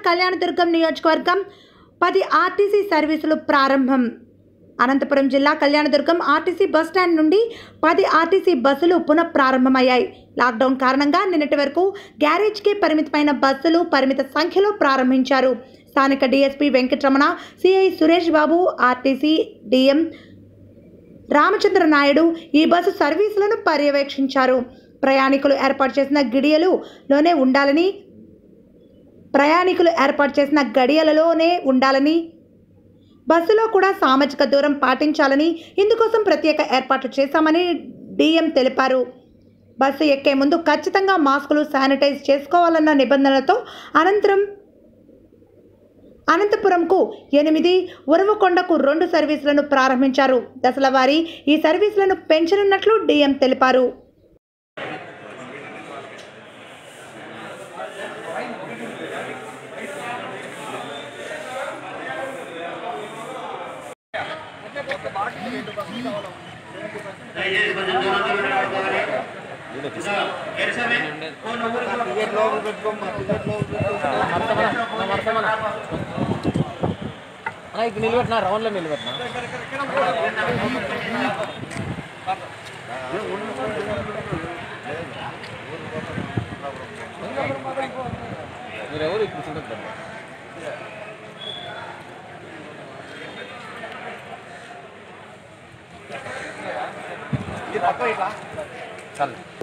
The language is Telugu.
కళ్యాణదుర్గం నియోజకవర్గం 10 ఆర్టీసీ సర్వీసులు ప్రారంభం. అనంతపురం జిల్లా కళ్యాణదుర్గం ఆర్టీసీ బస్టాండ్ నుండి 10 ఆర్టీసీ బస్సులు పునఃప్రారంభమయ్యాయి. లాక్డౌన్ కారణంగా నిన్నటి వరకు గ్యారేజ్కే పరిమితమైన బస్సులు పరిమిత సంఖ్యలో ప్రారంభించారు. స్థానిక DSP Venkataramana, CI Suresh Babu, RTC DM Ramachandra Naidu ఈ బస్సు సర్వీసులను పర్యవేక్షించారు. ప్రయాణికులు ఏర్పాటు చేసిన గడియలలోనే ఉండాలని, బస్సులో కూడా సామాజిక దూరం పాటించాలని, ఇందుకోసం ప్రత్యేక ఏర్పాట్లు చేశామని డిఎం తెలిపారు. బస్సు ఎక్కే ముందు ఖచ్చితంగా మాస్కులు శానిటైజ్ చేసుకోవాలన్న నిబంధనలతో అనంతపురంకు 8, ఉరవకొండకు 2 సర్వీసులను ప్రారంభించారు. దశల వారీ ఈ సర్వీసులను పెంచనున్నట్లు డిఎం తెలిపారు. ఇది నిలబెట్టినా రౌండ్లో నిలబెట్టినా మీరెవరు ఇప్పుడు చూడద్దు చాలు.